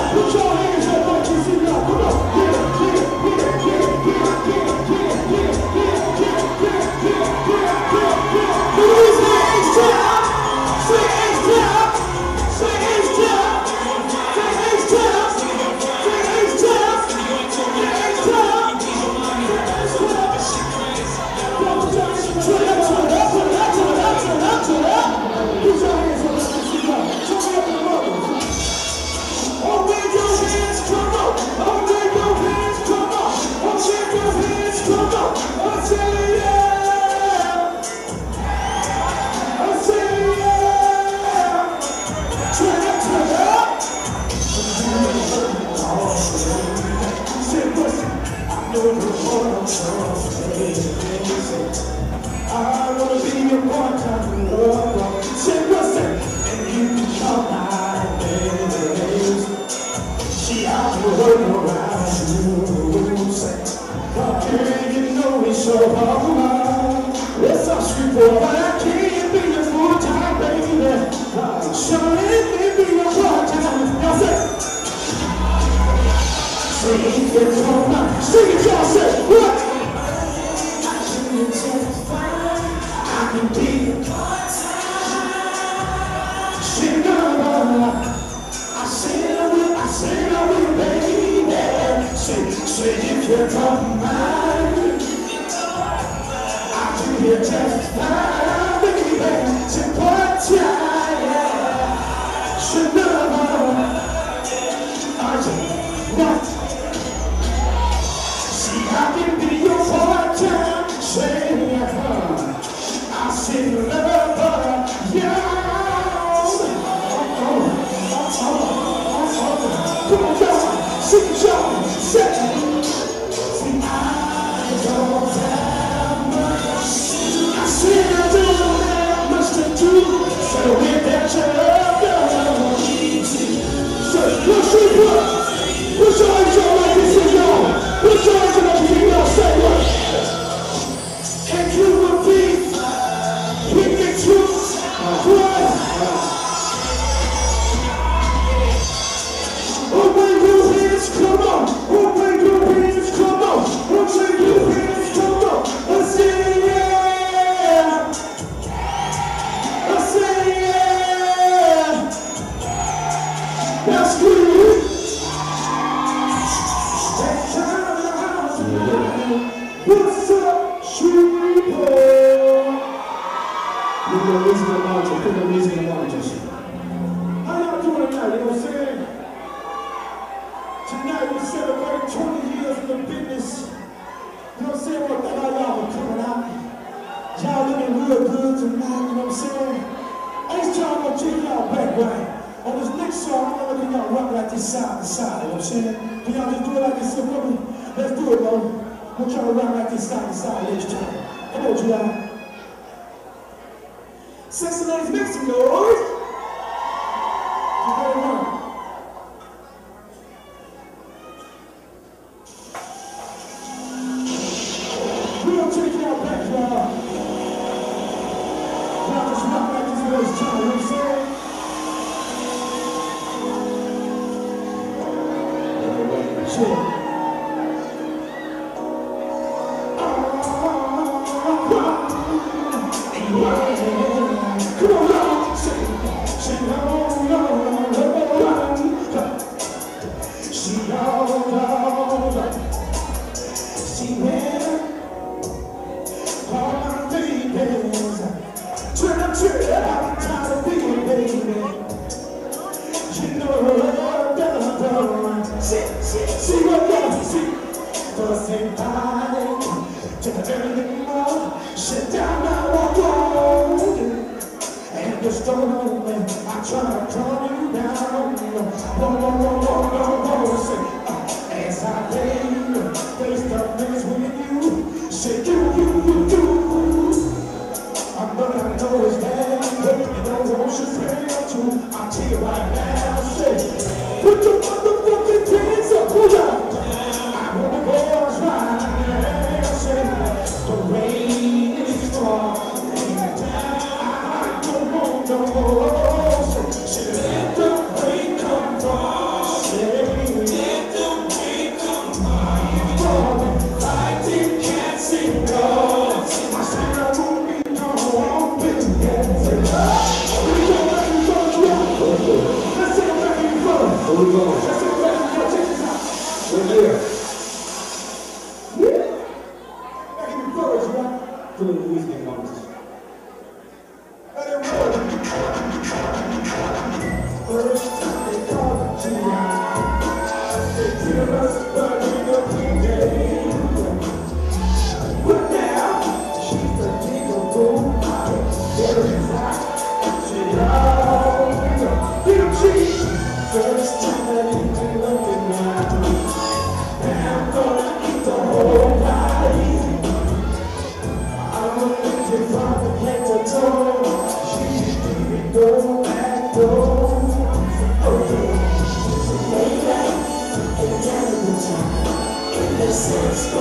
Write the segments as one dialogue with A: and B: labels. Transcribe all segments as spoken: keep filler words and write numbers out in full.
A: Put your hands up like you see now. Come on. Yeah, yeah, yeah, yeah, yeah, yeah, yeah, yeah, yeah, yeah, yeah, yeah, yeah, yeah. Louisiana H-Town. Say H-Town. Say H-Town. Say H-Town. Say H-Town. Say H-Town. Turn it up, turn it up, turn it up, turn it up, turn it up, turn it up. Put your hands up like you see now. Turn me up in the mother. Oh, wave your hands, come on. Oh, wave your hands, come on. Oh, wave your hands, come on. I say yeah. I say yeah. Turn it, turn it up. Say listen, I know you want to I wanna be your part-time lover. Say listen, and you can call my name. See, I'll be working around you. Say, girl, you know it's so hard. It's a sweet boy, but I can't be your full-time baby. Sure, let me be your part-time. Y'all say, say it's all mine. Sing it, y'all say, what? I can be your part-time. Say no, I said I will, I said I will, baby. Say, say if you don't mind, I can hear just fine, baby. Say part-time. Say no, I say what? See, I can be your part-time. Say I say lover, yeah. Come on, y'all, sing, y'all, say. See, I don't have much. I said I don't have much to do. So with that your love, girl, say, what's your what? What's your hands on like this, say, y'all? What's your hands on like this, y'all? Say what? And you will be with the truth. What? Oh, wave your hands, come on. Oh, wave your hands, come on. Oh, wave your hands, come on. I say yeah. I say yeah. That's good. That time what's up, sweet boy? Put the music in March, put the music in March. How y'all doing tonight, you know what I'm saying? Tonight we celebrate twenty years in the business. You know what I'm saying? What the hell y'all are coming out? Y'all looking real good tonight, you know what I'm saying? H-Town gonna take y'all back right. On this next song, I'm gonna let y'all rock like this side to side, you know what I'm saying? Can y'all just do it like this? Let's do it, bro. I want y'all to rock like this side to side, H-Town. Come on, y'all. Sexy ladies, make some noise. You better run. We'll take y'all back, y'all. Y'all just rock like this voice, y'all, you know what I'm saying? Chill. Come on, y'all. Say, say no, no, no, no. See, no, no, no. See, man. All my babies. Turn up, turn it up. I'm tired of being baby. You know what I've done. See, see, see what y'all see. First thing I to the early morning. Sit down now, walk on. And just don't know when I try to calm you down. Whoa, whoa, whoa, whoa, whoa, whoa. Say, as I lay face to face with you, say you, you, you, you. I'm gonna know it's bad, but you know what you feel too. I'll tell you right now, say, put your motherfucking hands up, pull up. I wanna go and try, say, the rain is falling down. I don't want no more, say, let the rain come from, say,
B: we going?
A: Let's take it back. Yo, check this out.
B: What year?
A: Yeah. Back in the forest, right?
B: To the Louisiana moments.
A: Let it roll. First, they called it G I. They kill us, but we don't keep getting. But now, she's the king of boom. There is that. She all get him cheap. First time that he can look at me. And I'm gonna eat the whole body. I'm gonna eat it from the head to toe. She's gonna go back door. Okay. Lay back and down the time. In the sense go.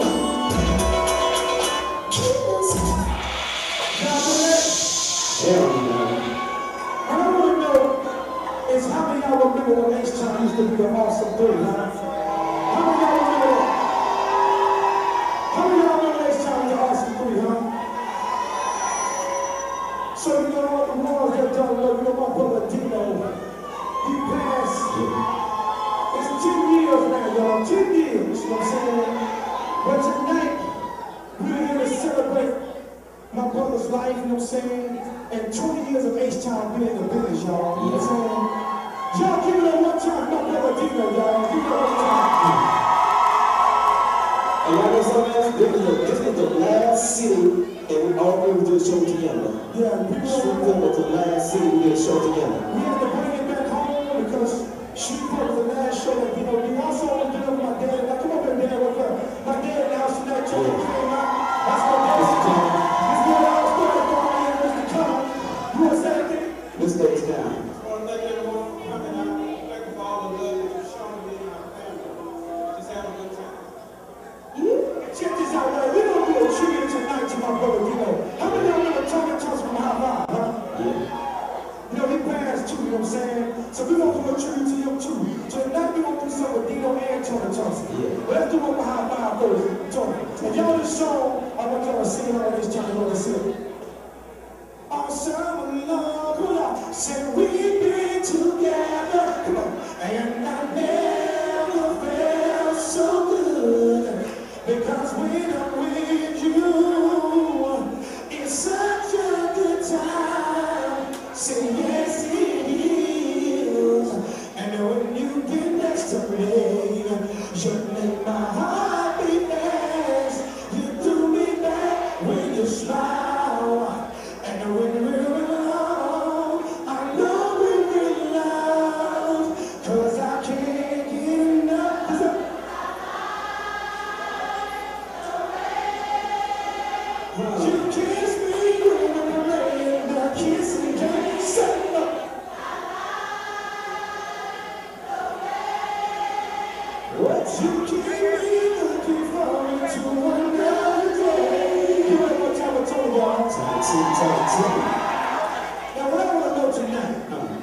B: Hell no.
A: I don't want to know is how many of y'all remember when H-Town used to be the awesome three, huh? How many of y'all remember that? How many of y'all remember H-Town was the awesome three, huh? So you know all the ones that don't know, you know my brother Dino, he passed. It's ten years now, y'all, ten years, you know what I'm saying? But tonight, we're here to celebrate my brother's life, you know what I'm saying? And twenty years of H-Town being in the business, y'all. You know what I'm saying? Y'all give it up one time, my brother Dino, y'all. Give it up one time.
B: And y'all know something else? This is the, this is the last city and we all we did a show together.
A: Yeah, people
B: Shreveport was the last city we did a show together.
A: we had to bring it back home because Shreveport was the last show that Dino did. Also, I was dealing with my dad. Now, come on, baby, dad, what's up? My dad announced tonight, children came out. That's my dad. He's going out, started going in, Mister Tom. You want to say anything?
B: This day's down.
C: I want to thank everyone for coming out. Thank you for all the love that you've shown me and my family. Just have a good time.
A: Check this out, man. We don't do a tribute tonight to my brother Dino. How many of y'all remember Tony Johnson from High Five, huh?
B: Yeah.
A: You know, he passed too, you know what I'm saying? So we're going to do a tribute to him too. So tonight we're going to do something with Dino and Tony Johnson.
B: Yeah.
A: But let's do one for High Five first. Tony, if y'all this song, I want y'all to sing all this time. You want to sing. Awesome love, come on. Say we've been together, come on. And I never felt so good. Because when I'm with you, it's such a good time. Say yes it is. And when you get next to me, you make my heart beat fast. You do me back when you smile. And when we're alone, I know we're in love. Cause I can't get enough. You kiss me when I'm laying there, kissing you, setting up. What you keep me looking forward to another day. Give it up one time, I told y'all.
B: Time to, time to.
A: Now what I want to know tonight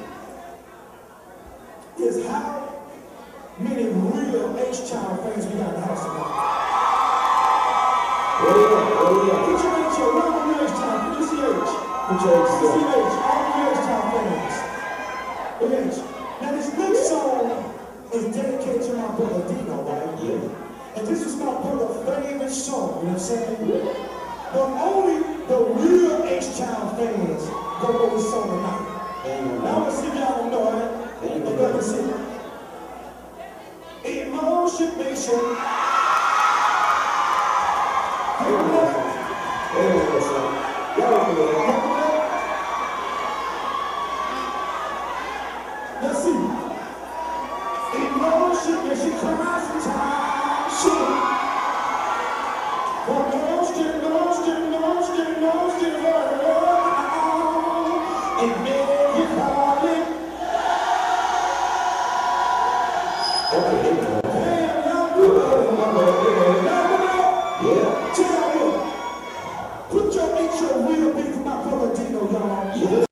A: is how many real H-Town fans we got in the house tonight.
B: Oh yeah, oh yeah.
A: Put your H on, round the H-Town, put your C H.
B: Put your H's
A: Put
B: on.
A: your H, all the H-Town fans. The H. Now this next song is dedicated to my brother Dino, right?
B: Yeah.
A: And this is my brother's favorite song, you know what I'm saying? But only the real H-Town fans go know this song tonight. Now I'm gonna see if y'all don't know it. I'm gonna sing it. Emotion makes you. Let's see. Emotion makes you cry sometimes. Sure. But lost it, lost it, lost it, lost it, oh, it made you call it.
B: Okay.
A: Damn, y'all good. Y'all good.
B: Yeah.
A: Check out here. Put your H O real big for my brother Dino, y'all.
B: Yeah.